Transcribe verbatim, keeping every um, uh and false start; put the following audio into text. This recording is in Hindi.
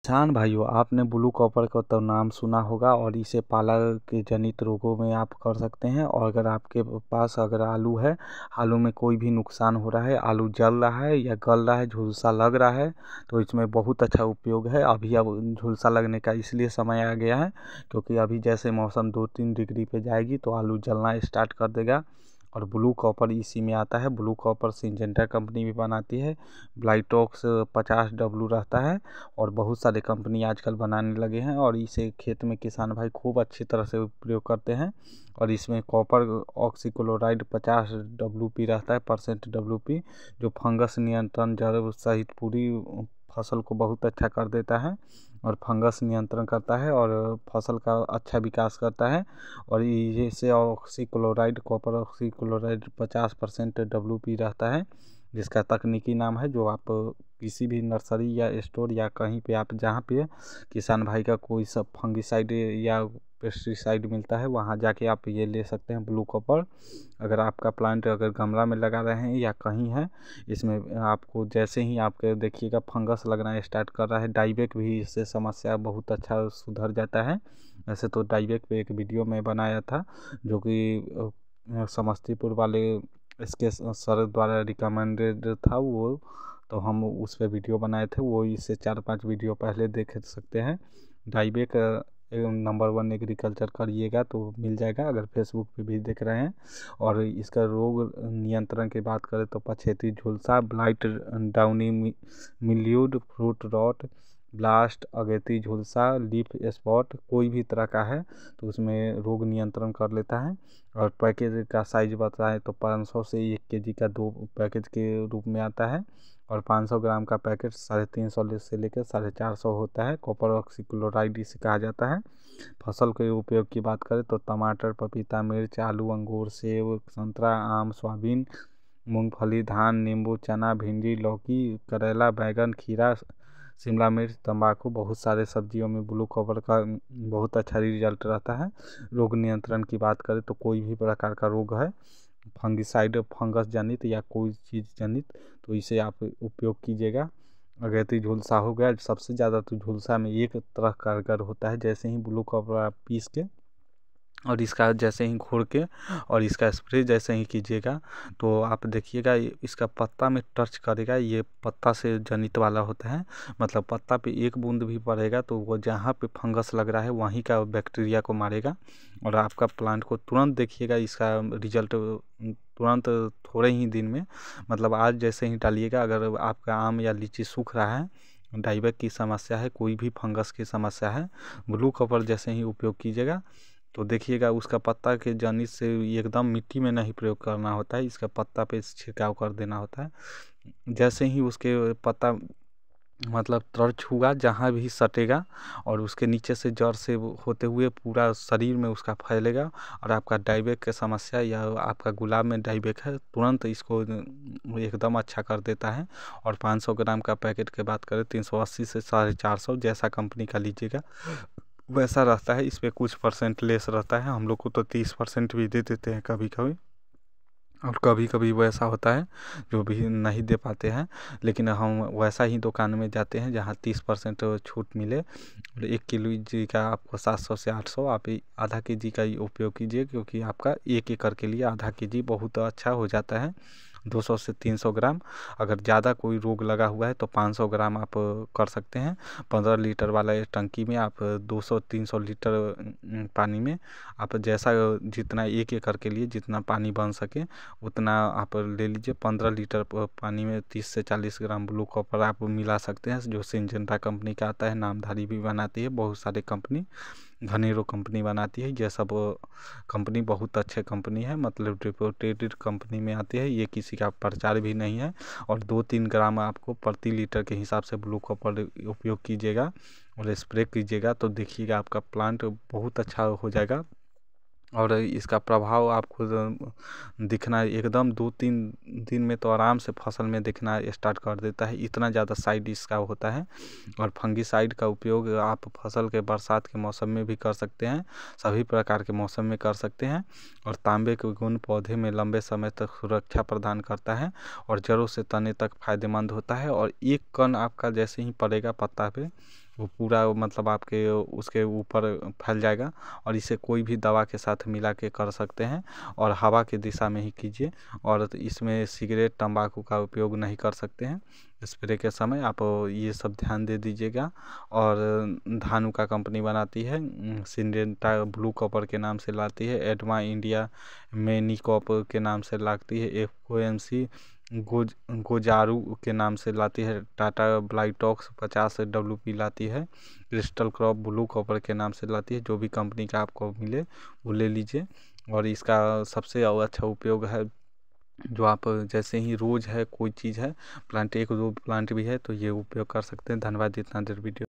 किसान भाइयों, आपने ब्लू कॉपर का तो नाम सुना होगा और इसे पाला के जनित रोगों में आप कर सकते हैं। और अगर आपके पास अगर आलू है, आलू में कोई भी नुकसान हो रहा है, आलू जल रहा है या गल रहा है, झुलसा लग रहा है, तो इसमें बहुत अच्छा उपयोग है। अभी अब झुलसा लगने का इसलिए समय आ गया है क्योंकि अभी जैसे मौसम दो तीन डिग्री पे जाएगी तो आलू जलना स्टार्ट कर देगा। और ब्लू कॉपर इसी में आता है। ब्लू कॉपर सिंजेंटा कंपनी भी बनाती है। ब्लाइटॉक्स पचास डब्लू रहता है और बहुत सारे कंपनी आजकल बनाने लगे हैं और इसे खेत में किसान भाई खूब अच्छी तरह से प्रयोग करते हैं। और इसमें कॉपर ऑक्सीक्लोराइड पचास डब्ल्यू पी रहता है परसेंट डब्ल्यू पी, जो फंगस नियंत्रण जड़ सहित पूरी फसल को बहुत अच्छा कर देता है और फंगस नियंत्रण करता है और फसल का अच्छा विकास करता है। और ये से ऑक्सीक्लोराइड कॉपर ऑक्सीक्लोराइड पचास परसेंट डब्ल्यू पी रहता है, जिसका तकनीकी नाम है, जो आप किसी भी नर्सरी या स्टोर या कहीं पे आप जहाँ पे किसान भाई का कोई सब फंगिसाइड या पेस्टिसाइड मिलता है वहाँ जाके आप ये ले सकते हैं ब्लू कॉपर। अगर आपका प्लांट अगर गमला में लगा रहे हैं या कहीं है, इसमें आपको जैसे ही आपके देखिएगा फंगस लगना स्टार्ट कर रहा है, डाइबैक भी इससे समस्या बहुत अच्छा सुधर जाता है। वैसे तो डाइबैक पे एक वीडियो में बनाया था जो कि समस्तीपुर वाले इसके सर द्वारा रिकमेंडेड था वो, तो हम उस पर वीडियो बनाए थे, वो इससे चार पांच वीडियो पहले देख सकते हैं। डाइबैक नंबर वन एग्रीकल्चर करिएगा तो मिल जाएगा, अगर फेसबुक पे भी देख रहे हैं। और इसका रोग नियंत्रण की बात करें तो पछेती झुलसा, blight, downy mildew, fruit rot, blast, अगेती झुलसा, लीफ स्पॉट कोई भी तरह का है तो उसमें रोग नियंत्रण कर लेता है। और पैकेज का साइज बताएं तो पाँच सौ से एक केजी का दो पैकेज के रूप में आता है और पाँच सौ ग्राम का पैकेट साढ़े तीन सौ से लेकर साढ़े चार सौ होता है। कॉपर ऑक्सीक्लोराइड इसे कहा जाता है। फसल के उपयोग की बात करें तो टमाटर, पपीता, मिर्च, आलू, अंगूर, सेब, संतरा, आम, सोयाबीन, मूंगफली, धान, नींबू, चना, भिंडी, लौकी, करेला, बैंगन, खीरा, शिमला मिर्च, तंबाकू, बहुत सारे सब्जियों में ब्लू कॉपर का बहुत अच्छा रिजल्ट रहता है। रोग नियंत्रण की बात करें तो कोई भी प्रकार का रोग है, फंगिसाइड फंगस जनित या कोई चीज़ जनित, तो इसे आप उपयोग कीजिएगा। अगेती झुलसा हो गया, सबसे ज़्यादा तो झुलसा में एक तरह कारगर होता है, जैसे ही ब्लू कॉपर आप पीस के और इसका जैसे ही घोल के और इसका स्प्रे जैसे ही कीजिएगा तो आप देखिएगा इसका पत्ता में टच करेगा, ये पत्ता से जनित वाला होता है, मतलब पत्ता पे एक बूंद भी पड़ेगा तो वो जहाँ पे फंगस लग रहा है वहीं का बैक्टीरिया को मारेगा और आपका प्लांट को तुरंत देखिएगा इसका रिजल्ट तुरंत थोड़े ही दिन में, मतलब आज जैसे ही डालिएगा। अगर आपका आम या लीची सूख रहा है, डाइबैक की समस्या है, कोई भी फंगस की समस्या है, ब्लू कॉपर जैसे ही उपयोग कीजिएगा तो देखिएगा उसका पत्ता के जनित से एकदम मिट्टी में नहीं प्रयोग करना होता है, इसका पत्ता पे छिड़काव कर देना होता है। जैसे ही उसके पत्ता मतलब तर छुआ जहाँ भी सटेगा और उसके नीचे से जड़ से होते हुए पूरा शरीर में उसका फैलेगा और आपका डाइबैक की समस्या या आपका गुलाब में डाइबैक है तुरंत इसको एकदम अच्छा कर देता है। और पाँच सौ ग्राम का पैकेट की बात करें तीन सौ अस्सी से साढ़े चार सौ जैसा कंपनी का लीजिएगा वैसा रहता है, इस पर कुछ परसेंट लेस रहता है। हम लोग को तो तीस परसेंट भी दे देते हैं कभी कभी, और कभी कभी वैसा होता है जो भी नहीं दे पाते हैं, लेकिन हम वैसा ही दुकान में जाते हैं जहाँ तीस परसेंट छूट मिले। और एक किलो जी का आपको सात सौ से आठ सौ, आप आधा के जी का ही उपयोग कीजिए क्योंकि आपका एक एकड़ के लिए आधा के जी बहुत अच्छा हो जाता है। दो सौ से तीन सौ ग्राम, अगर ज़्यादा कोई रोग लगा हुआ है तो पाँच सौ ग्राम आप कर सकते हैं। पंद्रह लीटर वाला टंकी में आप दो सौ तीन सौ लीटर पानी में आप जैसा जितना एक एकड़ के लिए जितना पानी बन सके उतना आप ले लीजिए। पंद्रह लीटर पानी में तीस से चालीस ग्राम ब्लू कॉपर आप मिला सकते हैं, जो सिंजेंटा कंपनी का आता है, नामधारी भी बनाती है, बहुत सारे कंपनी, घनेरो कंपनी बनाती है। ये सब कंपनी बहुत अच्छे कंपनी है, मतलब रिपोर्टेड कंपनी में आती है, ये किसी का प्रचार भी नहीं है। और दो तीन ग्राम आपको प्रति लीटर के हिसाब से ब्लू कॉपर उपयोग कीजिएगा और स्प्रे कीजिएगा तो देखिएगा आपका प्लांट बहुत अच्छा हो जाएगा और इसका प्रभाव आपको दिखना एकदम दो तीन दिन में तो आराम से फसल में दिखना स्टार्ट कर देता है, इतना ज़्यादा साइड इसका होता है। और फंगिसाइड का उपयोग आप फसल के बरसात के मौसम में भी कर सकते हैं, सभी प्रकार के मौसम में कर सकते हैं। और तांबे के गुण पौधे में लंबे समय तक सुरक्षा प्रदान करता है और जड़ों से तने तक फायदेमंद होता है। और एक कण आपका जैसे ही पड़ेगा पत्ता पे वो पूरा मतलब आपके उसके ऊपर फैल जाएगा। और इसे कोई भी दवा के साथ मिला के कर सकते हैं और हवा की दिशा में ही कीजिए। और इसमें सिगरेट तंबाकू का उपयोग नहीं कर सकते हैं स्प्रे के समय, आप ये सब ध्यान दे दीजिएगा। और धानुका कंपनी बनाती है, सिंजेंटा ब्लू कॉपर के नाम से लाती है, एडमा इंडिया मेनिकॉप के नाम से लाती है, एफ ओ एम सी गोज गोजारू के नाम से लाती है, टाटा ब्लाइटॉक्स पचास डब्ल्यू पी लाती है, क्रिस्टल क्रॉप ब्लू कॉपर के नाम से लाती है। जो भी कंपनी का आपको मिले वो ले लीजिए। और इसका सबसे अच्छा उपयोग है, जो आप जैसे ही रोज़ है कोई चीज़ है प्लांट, एक दो प्लांट भी है तो ये उपयोग कर सकते हैं। धन्यवाद इतना देर वीडियो